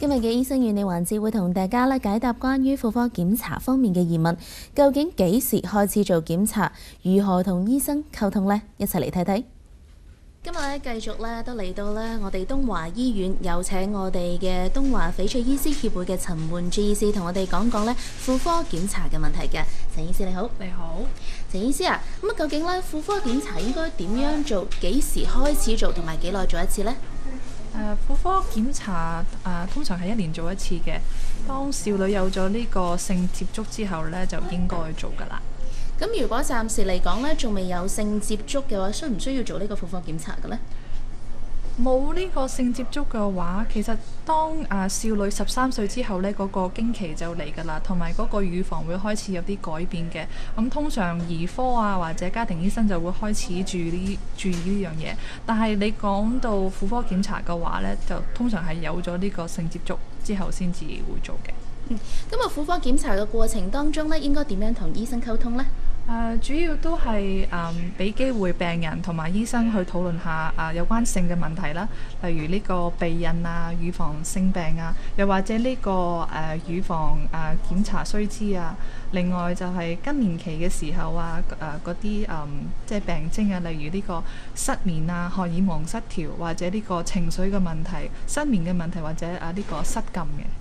今日嘅醫生與你環節會同大家解答關於婦科檢查方面嘅疑問，究竟幾時開始做檢查？如何同醫生溝通呢？一齊嚟睇睇。今日繼續都嚟到我哋東華醫院，有請我哋嘅東華翡翠醫師協會嘅陳煥珠醫師同我哋講講婦科檢查嘅問題嘅。陳醫師你好。 你好， 陳醫師啊，咁究竟婦科檢查應該點樣做？幾時開始做？同埋幾耐做一次呢？ 婦科檢查通常係1年做一次嘅。當少女有咗呢個性接觸之後呢，就應該做㗎啦。 咁如果暫時嚟講仲未有性接觸嘅話，需唔需要做呢個婦科檢查嘅呢？ 冇呢個性接觸嘅話，其實當少女13歲之後呢，嗰個經期就嚟㗎啦，同埋嗰個乳房會開始有啲改變嘅。咁通常兒科或者家庭醫生就會開始注意呢樣嘢。但係你講到婦科檢查嘅話呢，就通常係有咗呢個性接觸之後先至會做嘅。 咁婦科檢查嘅過程當中應該點樣同醫生溝通呢？ 主要都係俾機會病人同埋醫生去討論下有關性嘅問題啦，例如呢個避孕乳房性病又或者呢個乳房檢查須知另外就係更年期嘅時候嗰啲即係病徵例如呢個失眠荷爾蒙失調或者呢個情緒嘅問題、失眠嘅問題或者呢個失禁嘅。